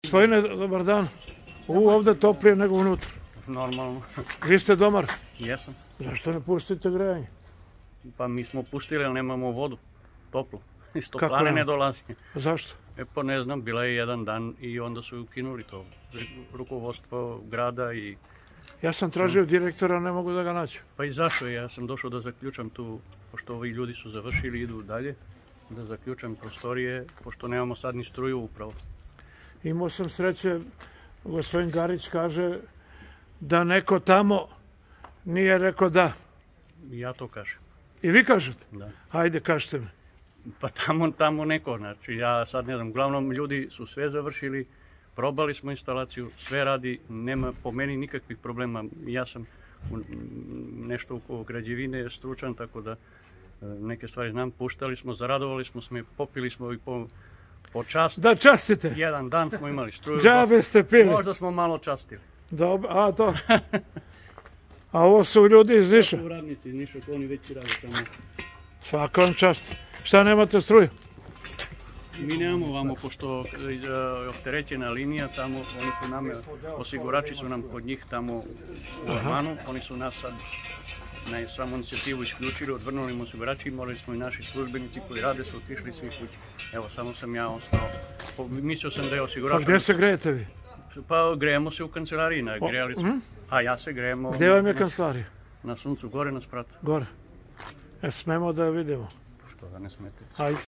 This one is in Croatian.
Gospodine, dobar dan. Ovdje toplije nego unutra. Normalno. Vi ste domar? Jesam. Zašto ne pustite grejanje? Pa mi smo pustili, ali nemamo vodu. Toplu. Iz toplane ne dolazi. Zašto? Pa ne znam, bila je jedan dan i onda su ukinuli to. Rukovodstvo grada i... Ja sam tražio direktora, ne mogu da ga nađem. Pa i zašto? Ja sam došao da zaključam tu, pošto ovi ljudi su završili, idu dalje, da zaključam prostorije, pošto nemamo sad ni struju upravo. Imao sam sreće, gospodin Garić kaže da neko tamo nije rekao da. Ja to kažem. I vi kažete? Da. Ajde, kažete mi. Pa tamo neko, znači ja sad ne znam, uglavnom ljudi su sve završili, probali smo instalaciju, sve radi, nema po meni nikakvih problema. Ja sam nešto oko građevine stručan, tako da neke stvari znam, puštali smo, zaradovali smo se, popili smo i po čast. Da častite? Jedan dan smo imali struju. Džabe ste pili? Možda smo malo častili. Dobro, a to? A ovo su ljudi iz Niša? To su radnici iz Niša, oni već rade tamo. Svaka vam čast. Šta nemate struju? Mi nemamo vamo, pošto je opterećena linija, tamo oni su nam, osigurači su nam kod njih tamo u Ormanu, oni su nas sad na samu inicijativu isključili, odvrnuli im osigurači, morali smo i naši službenici koji rade su otišli svi kući. Evo, samo sam ja ostao. Mislio sam da je osigurač... Pa gdje se grejete vi? Pa grejemo se u kancelariji na grejalicu. A ja se grejemo... Gdje vam je kancelarija? Na suncu, gore na spratu. Gore. Smemo da je vidimo? Što da ne smete? Ajde.